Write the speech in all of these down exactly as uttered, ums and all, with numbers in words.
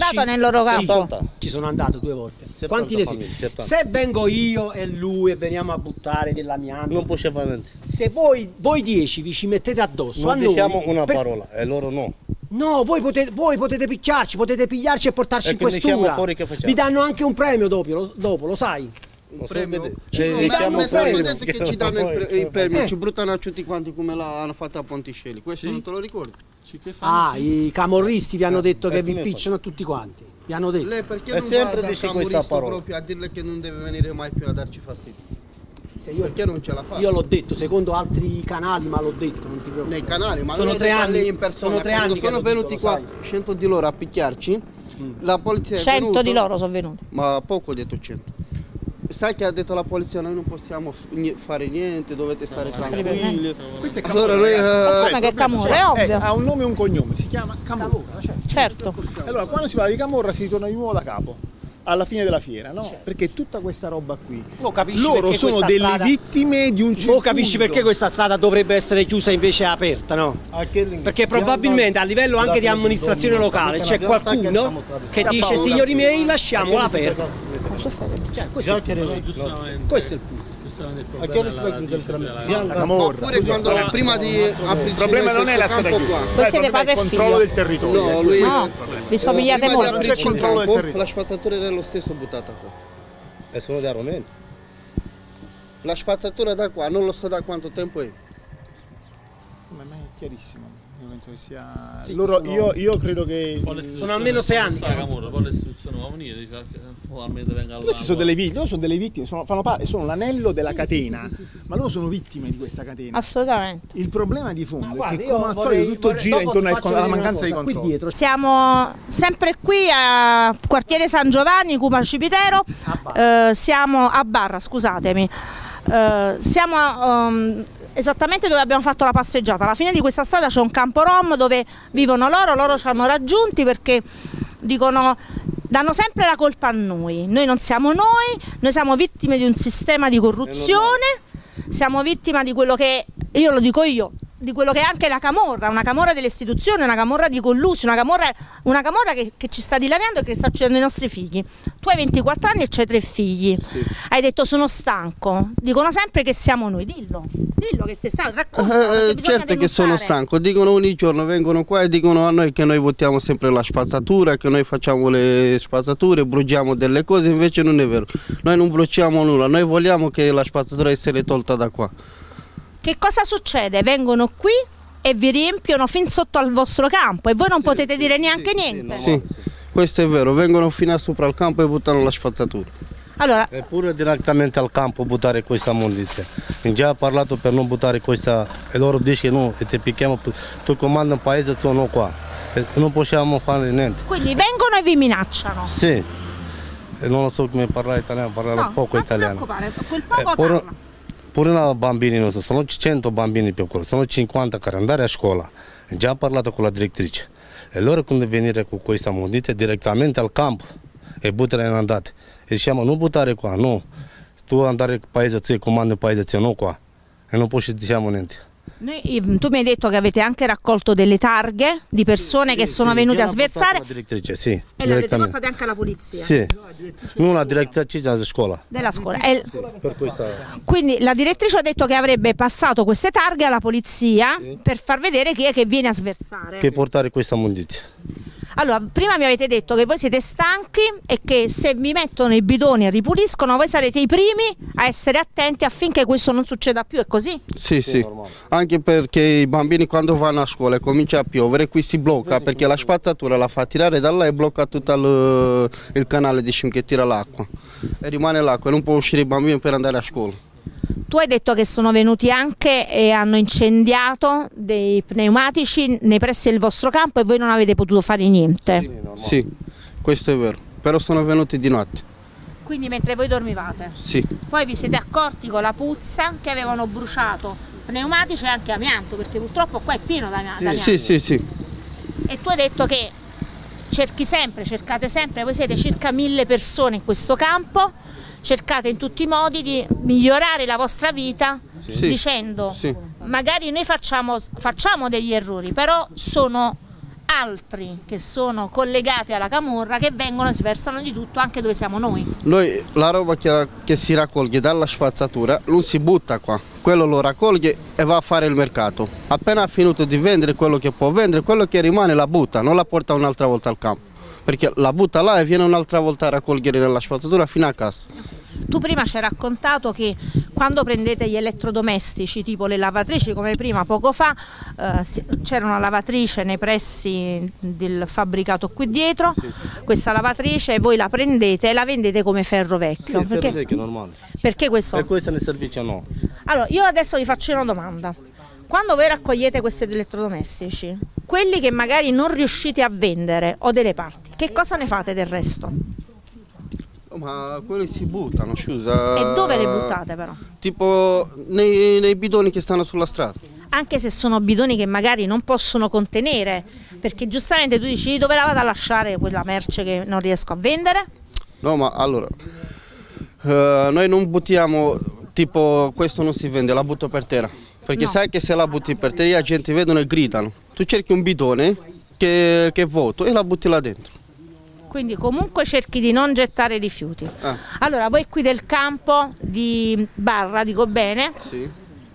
andato nel loro campo? Sì, ci sono andato due volte. Quanti ne siete? settanta. Se vengo io e lui e veniamo a buttare dell'amianto, non possiamo fare niente. Se voi, voi dieci vi ci mettete addosso, non a noi, diciamo una per... parola e loro no. No, voi potete, voi potete picchiarci, potete pigliarci e portarci e in questura. Vi danno anche un premio dopo, lo, dopo, lo sai? Un premio? Ci no, diciamo ma è stato premio. detto che ci danno il, pre il premio, eh. ci buttano a tutti quanti come l'hanno fatto a Ponticelli, questo sì? Non te lo ricordi? Ah, i camorristi vi hanno detto eh, che vi picciano a tutti quanti, vi hanno detto. Lei perché e non sempre va dal dice questa parola proprio a dirle che non deve venire mai più a darci fastidio? Se io, perché non ce la fa? Io l'ho detto, secondo altri canali, ma l'ho detto, non ti preoccupare. Nei canali, ma sono tre anni in persona, sono tre anni sono venuti detto, qua cento di loro a picchiarci, mm. la polizia è cento venuto, di loro sono venuti. Ma poco ho detto cento. Sai che ha detto la polizia, noi non possiamo fare niente, dovete stare no, tranquilli. Questo è allora noi, uh, come che Camorra, è ovvio. Eh, ha un nome e un cognome, si chiama Camorra. Certo. certo. Allora, quando si parla di Camorra si ritorna di nuovo da capo, alla fine della fiera, no? Certo. Perché tutta questa roba qui, loro sono delle strada... vittime di un circuito. Tu capisci perché questa strada dovrebbe essere chiusa invece aperta, no? Perché probabilmente a livello anche di amministrazione locale c'è qualcuno che dice signori miei lasciamola aperta. Cioè, questo, è il questo è il punto. Oppure quando prima di il problema non è la strada chiusa, voi siete padre e figlio. Il controllo del territorio. No, lui no, vi somigliate molto. Non c'è il controllo del territorio. La spazzatura era lo stesso buttata qua. E sono da Romeni. La spazzatura da qua, non lo so da quanto tempo è. Ma è chiarissimo. Io penso che sia. Sì, loro, sono... io, io credo che. Sono almeno sei anni. Poi l'istituzione va a venire, dice almeno venga. Questi sono delle vittime, loro sono delle vittime, sono, fanno parte, sono l'anello della catena, ma loro sono vittime di questa catena. Assolutamente. Il problema di fondo guarda, è che come al solito vorrei, tutto vorrei, gira intorno al, alla mancanza di cosa, controllo. Siamo sempre qui a quartiere San Giovanni, Cuma Cipitero, eh, siamo a Barra, scusatemi, eh, siamo um, esattamente dove abbiamo fatto la passeggiata. Alla fine di questa strada c'è un campo rom dove vivono loro, loro ci hanno raggiunti perché dicono, danno sempre la colpa a noi, noi non siamo noi, noi siamo vittime di un sistema di corruzione, siamo vittime di quello che, io lo dico io, di quello che è anche la camorra, una camorra delle istituzioni, una camorra di collusi, una camorra, una camorra che, che ci sta dilaniando e che sta uccidendo i nostri figli. Tu hai ventiquattro anni e c'hai tre figli, sì. Hai detto sono stanco, dicono sempre che siamo noi, dillo, dillo che sei stanco, racconta. Eh, certo che sono stanco, dicono ogni giorno, vengono qua e dicono a noi che noi votiamo sempre la spazzatura, che noi facciamo le spazzature, bruciamo delle cose, invece non è vero, noi non bruciamo nulla, noi vogliamo che la spazzatura sia tolta da qua. Che cosa succede? Vengono qui e vi riempiono fin sotto al vostro campo e voi non sì, potete sì, dire neanche sì, niente. Sì, no, sì, questo è vero, vengono fino a sopra il campo e buttano la spazzatura. Allora, eppure direttamente al campo buttare questa immondizia. Già ha parlato per non buttare questa e loro dicono no, e ti picchiamo, tu comandi un paese, tu non qua. E non possiamo fare niente. Quindi vengono e vi minacciano? Sì, e non so come parlare italiano, parlare no, poco non italiano. Quel poco eh, parla. Pure i bambini nostri, sono cento bambini piccoli, sono cinquanta che andare a scuola, già ho parlato con la direttrice e loro quando venire con questa immondizia direttamente al campo e buttare in andate e diciamo non buttare qua, no, tu andare al paese, tu comandi il paese, non qua e non poi diciamo niente. Noi, tu mi hai detto che avete anche raccolto delle targhe di persone sì, che sì, sono sì, venute a sversare. La direttrice, sì, e le avete portate anche alla polizia? Sì, non la direttrice della scuola. Della scuola. E... Sì, per questa... Quindi la direttrice ha detto che avrebbe passato queste targhe alla polizia sì. per far vedere chi è che viene a sversare. Che portare questa immondizia. Allora, prima mi avete detto che voi siete stanchi e che se vi mettono i bidoni e ripuliscono voi sarete i primi a essere attenti affinché questo non succeda più, è così? Sì, sì, anche perché i bambini quando vanno a scuola e comincia a piovere qui si blocca perché la spazzatura la fa tirare da là e blocca tutto il, il canale diciamo, che tira l'acqua e rimane l'acqua e non può uscire i bambini per andare a scuola. Tu hai detto che sono venuti anche e hanno incendiato dei pneumatici nei pressi del vostro campo e voi non avete potuto fare niente. Sì, sì, questo è vero, però sono venuti di notte. Quindi mentre voi dormivate? Sì. Poi vi siete accorti con la puzza che avevano bruciato pneumatici e anche amianto, perché purtroppo qua è pieno d'amianto. Sì, sì, sì, sì. E tu hai detto che cerchi sempre, cercate sempre, voi siete circa mille persone in questo campo, cercate in tutti i modi di migliorare la vostra vita sì. dicendo sì. magari noi facciamo, facciamo degli errori, però sono altri che sono collegati alla camorra che vengono e sversano di tutto anche dove siamo noi. Noi la roba che, che si raccoglie dalla spazzatura non si butta qua, quello lo raccoglie e va a fare il mercato. Appena ha finito di vendere quello che può vendere, quello che rimane la butta, non la porta un'altra volta al campo, perché la butta là e viene un'altra volta a raccogliere nella spazzatura fino a casa. Tu prima ci hai raccontato che quando prendete gli elettrodomestici tipo le lavatrici, come prima poco fa, eh, c'era una lavatrice nei pressi del fabbricato qui dietro, sì. Questa lavatrice voi la prendete e la vendete come ferro vecchio. Sì, perché, ferro vecchio normale. Perché questo? E questo nel servizio no. Allora, io adesso vi faccio una domanda. Quando voi raccogliete questi elettrodomestici, quelli che magari non riuscite a vendere o delle parti, che cosa ne fate del resto? Ma quelli si buttano, scusa. E dove le buttate però? Tipo nei, nei bidoni che stanno sulla strada. Anche se sono bidoni che magari non possono contenere, perché giustamente tu dici dove la vado a lasciare quella merce che non riesco a vendere? No, ma allora, uh, noi non buttiamo, tipo questo non si vende, la butto per terra. Perché no. Sai che se la butti per terra la gente vedono e gridano. Tu cerchi un bidone che, che è vuoto e la butti là dentro. Quindi comunque cerchi di non gettare rifiuti. Ah. Allora, voi qui del campo di Barra, dico bene, sì.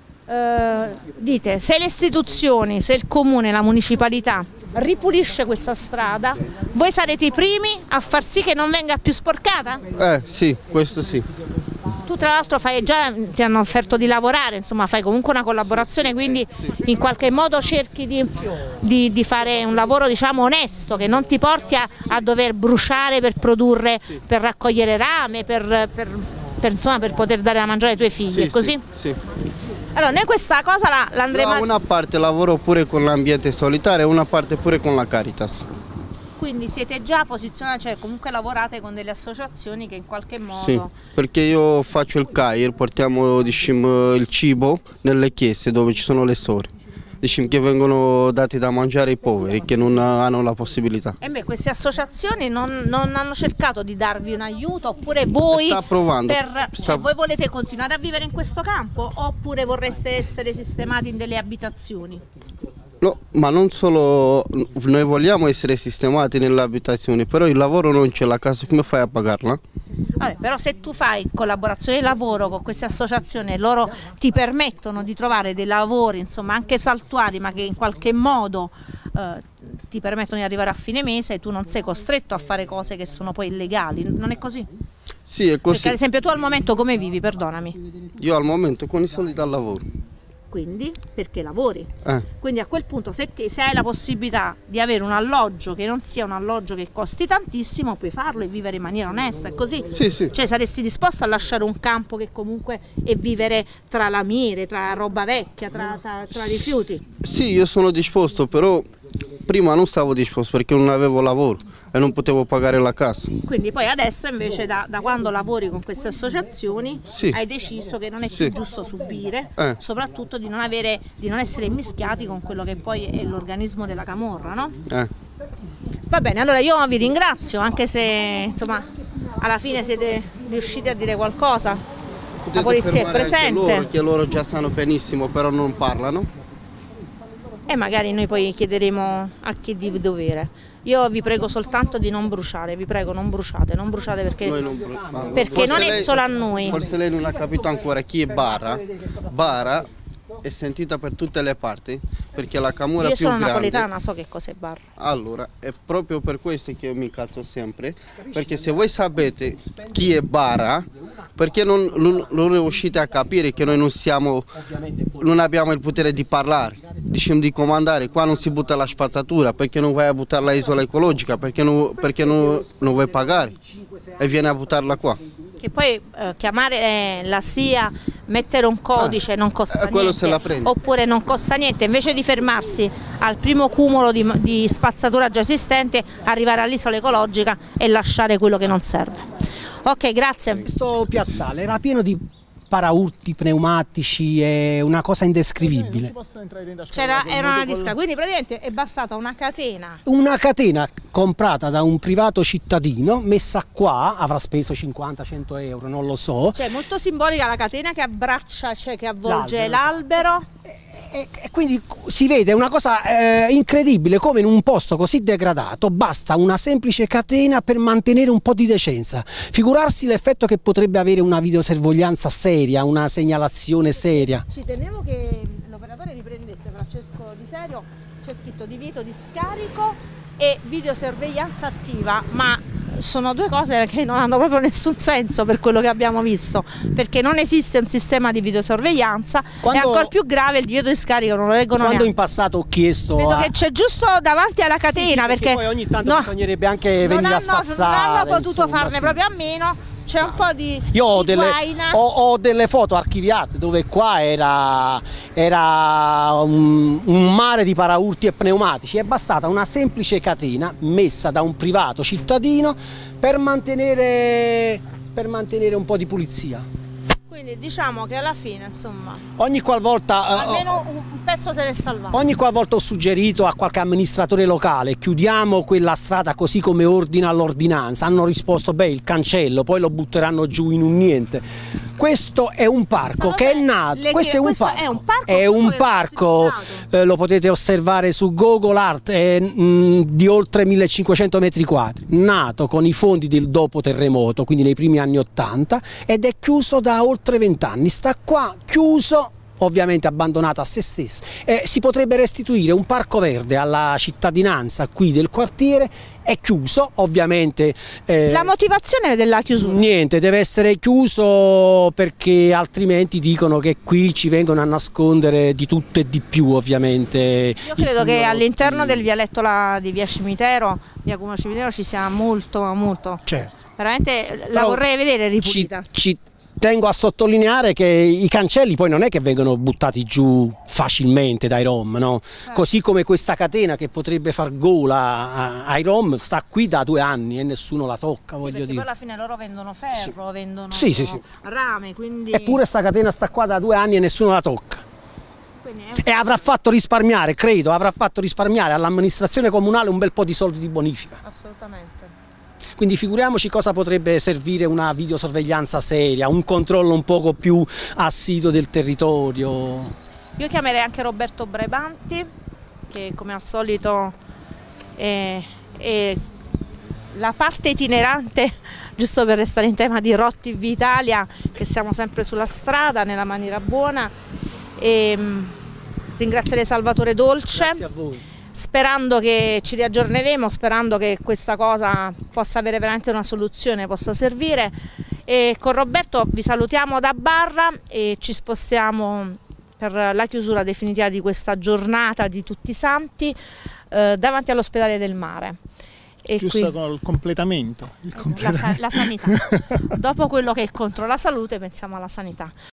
eh, dite se le istituzioni, se il comune, la municipalità ripulisce questa strada, voi sarete i primi a far sì che non venga più sporcata? Eh sì, questo sì. Tu tra l'altro fai già, ti hanno offerto di lavorare, insomma fai comunque una collaborazione, quindi in qualche modo cerchi di, di, di fare un lavoro diciamo onesto, che non ti porti a, a dover bruciare per produrre, per raccogliere rame, per, per, per, insomma, per poter dare da mangiare ai tuoi figli, sì, è così? Sì, sì. Allora noi questa cosa la, l'andremo a... Una parte lavoro pure con l'ambiente solitario e una parte pure con la Caritas. Quindi siete già posizionati, cioè comunque lavorate con delle associazioni che in qualche modo... Sì, perché io faccio il C A I R, portiamo diciamo, il cibo nelle chiese dove ci sono le sore, diciamo, che vengono dati da mangiare ai poveri che non hanno la possibilità. E beh, queste associazioni non, non hanno cercato di darvi un aiuto, oppure voi, sta provando. Per, Sta... cioè, voi volete continuare a vivere in questo campo oppure vorreste essere sistemati in delle abitazioni? No, ma non solo, noi vogliamo essere sistemati nelle abitazioni, però il lavoro non c'è, la casa come fai a pagarla? Vabbè, però se tu fai collaborazione di lavoro con queste associazioni e loro ti permettono di trovare dei lavori, insomma anche saltuari, ma che in qualche modo eh, ti permettono di arrivare a fine mese, tu non sei costretto a fare cose che sono poi illegali, non è così? Sì, è così. Perché ad esempio tu al momento come vivi, perdonami? Io al momento con i soldi dal lavoro. Quindi perché lavori, eh. Quindi a quel punto se, ti, se hai la possibilità di avere un alloggio che non sia un alloggio che costi tantissimo, puoi farlo e vivere in maniera onesta, è così? Sì, sì. Cioè saresti disposto a lasciare un campo che comunque e vivere tra lamiere, tra roba vecchia, tra, tra, tra rifiuti? Sì, io sono disposto, però prima non stavo disposto perché non avevo lavoro e non potevo pagare la casa. Quindi poi adesso invece da, da quando lavori con queste associazioni sì. hai deciso che non è più sì. giusto subire, eh. soprattutto di non, avere, di non essere mischiati con quello che poi è l'organismo della camorra, no? Eh. Va bene, allora io vi ringrazio, anche se insomma alla fine siete riusciti a dire qualcosa. Potete la polizia è presente. Loro, che loro già sanno benissimo, però non parlano. E magari noi poi chiederemo a chi di dovere. Io vi prego soltanto di non bruciare, vi prego non bruciate, non bruciate perché non, bru perché non è lei, solo a noi. Forse lei non ha capito ancora chi è Barra. Barra è sentita per tutte le parti perché la camorra io più grande. Io sono napoletana, so che cos'è Barra. Allora, è proprio per questo che io mi incazzo sempre, perché se voi sapete chi è Barra, perché non, non, non riuscite a capire che noi non siamo, non abbiamo il potere di parlare, diciamo di comandare, qua non si butta la spazzatura, perché non vai a buttare la isola ecologica, perché non, perché non, non vuoi pagare e vieni a buttarla qua. Che poi eh, chiamare eh, la S I A, mettere un codice eh, non costa eh, quello niente, se la prende. Oppure non costa niente, invece di fermarsi al primo cumulo di, di spazzatura già esistente, arrivare all'isola ecologica e lasciare quello che non serve. Ok, grazie. Questo piazzale era pieno di paraurti, pneumatici, è una cosa indescrivibile. C'era, era una disca, quindi praticamente è bastata una catena. Una catena comprata da un privato cittadino, messa qua, avrà speso cinquanta cento euro, non lo so. Cioè molto simbolica la catena che abbraccia, cioè che avvolge l'albero. E, e quindi si vede una cosa eh, incredibile, come in un posto così degradato basta una semplice catena per mantenere un po' di decenza. Figurarsi l'effetto che potrebbe avere una videosorveglianza seria, una segnalazione seria. Ci tenevo che l'operatore riprendesse, Francesco Di Serio, c'è scritto divieto di scarico e videosorveglianza attiva, ma sono due cose che non hanno proprio nessun senso per quello che abbiamo visto, perché non esiste un sistema di videosorveglianza. Quando, e ancora più grave il divieto di scarico non lo leggono quando neanche. in passato ho chiesto vedo a... che c'è giusto davanti alla catena, sì, perché, perché poi ogni tanto no, bisognerebbe anche venire a spazzare, non hanno potuto insomma, farne sì. proprio a meno. C'è un po' di io ho, di delle, ho, ho delle foto archiviate dove qua era, era un, un mare di paraurti e pneumatici. È bastata una semplice catena messa da un privato cittadino per mantenere, per mantenere un po' di pulizia. Quindi diciamo che alla fine, insomma, ogni qualvolta almeno un pezzo se n'è salvato. Ogni qualvolta ho suggerito a qualche amministratore locale chiudiamo quella strada così come ordina l'ordinanza, hanno risposto beh il cancello, poi lo butteranno giù in un niente. Questo è un parco che è nato, questo è un parco, è un parco, è un parco eh, lo potete osservare su Google Earth, è mh, di oltre millecinquecento metri quadri, nato con i fondi del dopo terremoto, quindi nei primi anni ottanta, ed è chiuso da oltre vent'anni, sta qua chiuso, ovviamente abbandonato a se stesso. Eh, si potrebbe restituire un parco verde alla cittadinanza qui del quartiere, è chiuso ovviamente. Eh, la motivazione della chiusura? Niente, deve essere chiuso perché altrimenti dicono che qui ci vengono a nascondere di tutto e di più ovviamente. Io credo che all'interno del vialetto la, di via Cimitero, via Cuma Cimitero ci sia molto molto. Certo. Veramente la Però vorrei vedere ripulita. Ci, ci tengo a sottolineare che i cancelli poi non è che vengono buttati giù facilmente dai rom, no? Certo. Così come questa catena che potrebbe far gola ai rom sta qui da due anni e nessuno la tocca, sì, voglio perché dire. poi alla fine loro vendono ferro, sì. vendono sì, sì, sì. rame, quindi... Eppure sta catena sta qua da due anni e nessuno la tocca. E avrà fatto risparmiare, credo, avrà fatto risparmiare all'amministrazione comunale un bel po' di soldi di bonifica. Assolutamente. Quindi figuriamoci cosa potrebbe servire una videosorveglianza seria, un controllo un poco più assiduo del territorio. Io chiamerei anche Roberto Brebanti, che come al solito è, è la parte itinerante, giusto per restare in tema di Rot T V Italia, che siamo sempre sulla strada nella maniera buona. E ringrazierei Salvatore Dolce. Grazie a voi. Sperando che ci riaggiorneremo, sperando che questa cosa possa avere veramente una soluzione, possa servire. E con Roberto vi salutiamo da Barra e ci spostiamo per la chiusura definitiva di questa giornata di Tutti i Santi eh, davanti all'ospedale del Mare. E giusto qui, col completamento. Il completamento. La, la sanità. Dopo quello che è contro la salute pensiamo alla sanità.